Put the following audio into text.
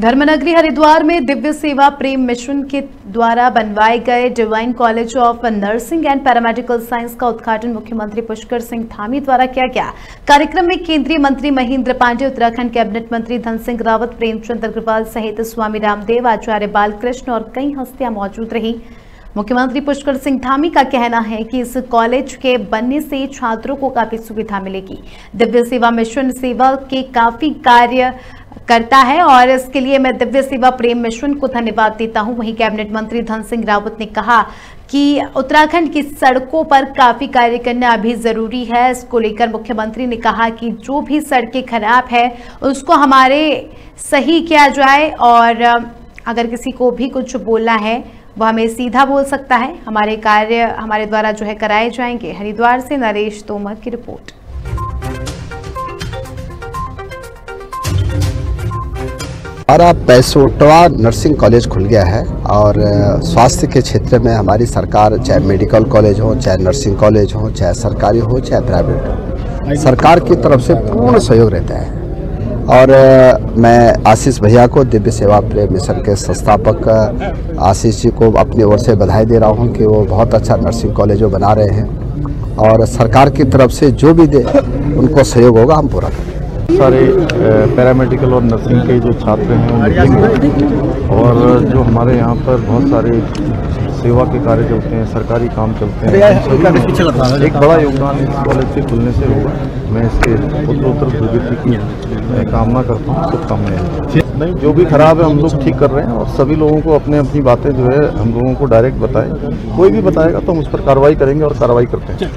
धर्मनगरी हरिद्वार में दिव्य सेवा प्रेम मिशन के द्वारा बनवाए गए divine college of nursing and paramedical science का उद्घाटन मुख्यमंत्री पुष्कर सिंह धामी द्वारा किया गया। कार्यक्रम में केंद्रीय मंत्री महेंद्र पांडे, उत्तराखंड कैबिनेट मंत्री धन सिंह रावत, प्रेमचंद अग्रवाल सहित स्वामी रामदेव, आचार्य बालकृष्ण और कई हस्तियां मौजूद रही। मुख्यमंत्री पुष्कर सिंह धामी का कहना है कि इस कॉलेज के बनने से छात्रों को काफी सुविधा मिलेगी। दिव्य सेवा मिशन सेवा के काफी कार्य करता है और इसके लिए मैं दिव्य सेवा प्रेम मिशन को धन्यवाद देता हूं। वहीं कैबिनेट मंत्री धन सिंह रावत ने कहा कि उत्तराखंड की सड़कों पर काफी कार्य करना अभी जरूरी है। इसको लेकर मुख्यमंत्री ने कहा कि जो भी सड़कें खराब है उसको हमारे सही किया जाए और अगर किसी को भी कुछ बोलना है वह हमें सीधा बोल सकता है। हमारे कार्य हमारे द्वारा जो है कराए जाएंगे। हरिद्वार से नरेश तोमर की रिपोर्ट। हमारा 65वां नर्सिंग कॉलेज खुल गया है और स्वास्थ्य के क्षेत्र में हमारी सरकार, चाहे मेडिकल कॉलेज हो, चाहे नर्सिंग कॉलेज हो, चाहे सरकारी हो, चाहे प्राइवेट हो, सरकार की तरफ से पूर्ण सहयोग रहता है। और मैं आशीष भैया को, दिव्य सेवा प्रेम मिशन के संस्थापक आशीष जी को अपनी ओर से बधाई दे रहा हूं कि वो बहुत अच्छा नर्सिंग कॉलेज वो बना रहे हैं और सरकार की तरफ से जो भी दे उनको सहयोग होगा, हम पूरा करेंगे। सारे पैरामेडिकल और नर्सिंग के जो छात्र हैं वो मिलेंगे और जो हमारे यहाँ पर बहुत सारे सेवा के कार्य चलते हैं, सरकारी काम चलते हैं, एक बड़ा योगदान इस कॉलेज के खुलने से होगा। मैं इसके उत्तरोत्तर प्रगति की कामना करता हूँ, शुभकामनाएं। नहीं, जो भी खराब है हम लोग ठीक कर रहे हैं और सभी लोगों को अपनी बातें जो है हम लोगों को डायरेक्ट बताएं। कोई भी बताएगा तो हम उस पर कार्रवाई करेंगे और कार्रवाई करते हैं।